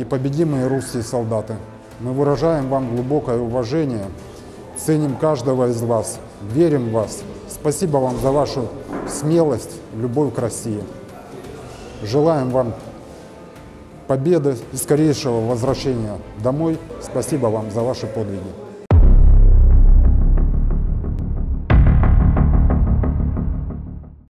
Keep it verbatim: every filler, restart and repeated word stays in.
непобедимые русские солдаты. Мы выражаем вам глубокое уважение, ценим каждого из вас, верим в вас. Спасибо вам за вашу смелость, любовь к России. Желаем вам победы и скорейшего возвращения домой. Спасибо вам за ваши подвиги.